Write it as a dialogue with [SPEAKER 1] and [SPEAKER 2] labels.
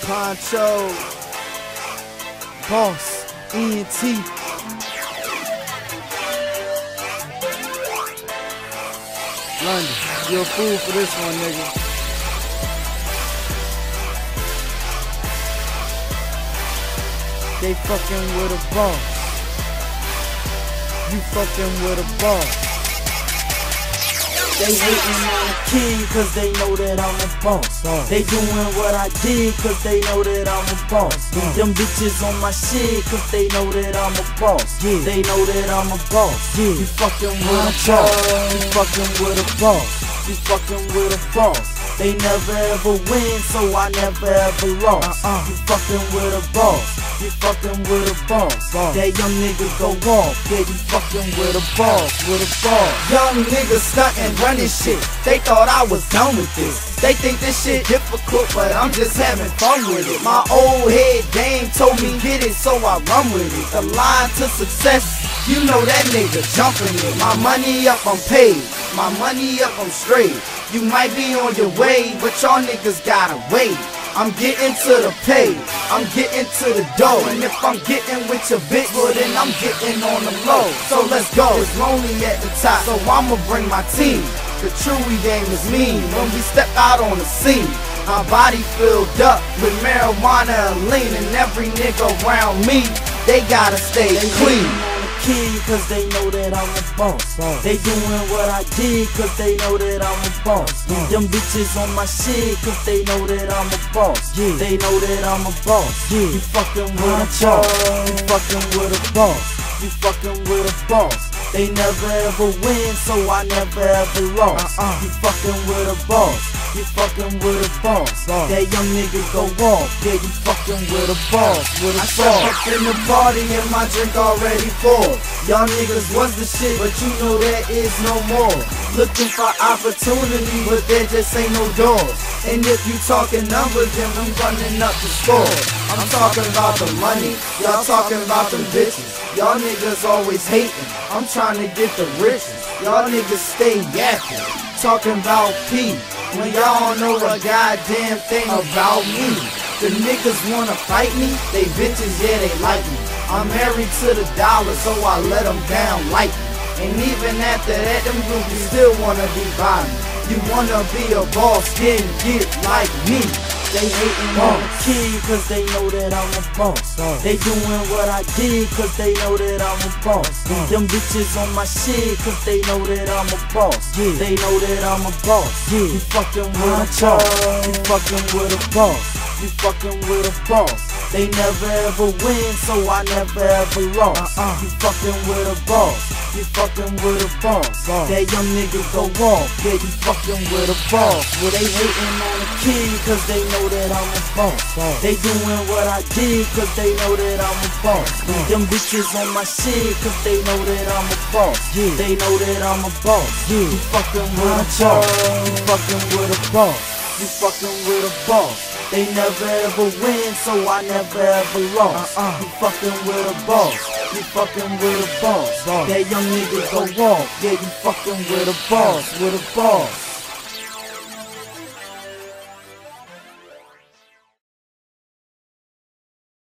[SPEAKER 1] Poncho, Boss, ENT. London, you're a fool for this one, nigga. They fucking with a boss. You fucking with a boss.
[SPEAKER 2] They hating on the king cause they know that I'm a boss. They doing what I did cause they know that I'm a boss. Them bitches on my shit cause they know that I'm a boss. They know that I'm a boss. You fucking with a boss. You fucking with a boss. You fucking with a boss. They never ever win, so I never ever lost. You fucking with a boss. You fucking with a boss. That young nigga go off. Yeah, you fucking with a boss. With a boss.
[SPEAKER 1] Young niggas stuntin', running shit. They thought I was done with this. They think this shit difficult, but I'm just having fun with it. My old head game told me get it, so I run with it. The line to success, you know that nigga jumping it. My money up, I'm paid. My money up, I'm straight. You might be on your way, but y'all niggas gotta wait. I'm getting to the pay, I'm getting to the dough. And if I'm getting with your bitch, well then I'm getting on the low. So let's go, it's lonely at the top, so I'ma bring my team. The Chewy game is mean when we step out on the scene. My body filled up with marijuana and lean. And every nigga around me, they gotta stay clean.
[SPEAKER 2] King cause they know that I'm a boss. They doing what I did cause they know that I'm a boss. Them bitches on my shit cause they know that I'm a boss. They know that I'm a boss. You fucking with a boss. You fucking with a boss. You fucking with a boss. They never ever win, so I never ever lost. You fucking with a boss. You fucking with a boss. That young nigga go off. Yeah, you fucking with a boss. With a boss.
[SPEAKER 1] I step up in the party and my drink already full. Y'all niggas was the shit, but you know there is no more. Looking for opportunity, but there just ain't no doors. And if you talking numbers, then we running up the score. I'm talking about the money, y'all talking about them bitches. Y'all niggas always hating, I'm trying to get the riches. Y'all niggas stay yapping, talking about P, when y'all don't know a goddamn thing about me. The niggas wanna fight me, they bitches, yeah they like me. I'm married to the dollar, so I let them down lightly. And even after that, them groupies still wanna be by me. You wanna be a boss, then get like me.
[SPEAKER 2] They hating on the king cause they know that I'm a boss. They doing what I did cause they know that I'm a boss. Them bitches on my shit cause they know that I'm a boss. They know that I'm a boss. You fucking with a boss. You fucking with a boss. You fucking with a boss. They never ever win, so I never ever lost. You fucking with a boss. You fucking with a boss. That young nigga go off. Yeah, you fucking with a boss. Well, they hating on the king cause they know that I'm a boss. They doing what I did cause they know that I'm a boss. Them bitches on my shit cause they know that I'm a boss. They know that I'm a boss. You fucking with a boss. You fucking with a boss. You fucking with a boss. They never ever win, so I never ever lost. You fucking with a boss. You fucking with a boss. That young nigga go off. Yeah, you fucking with a boss. With a boss.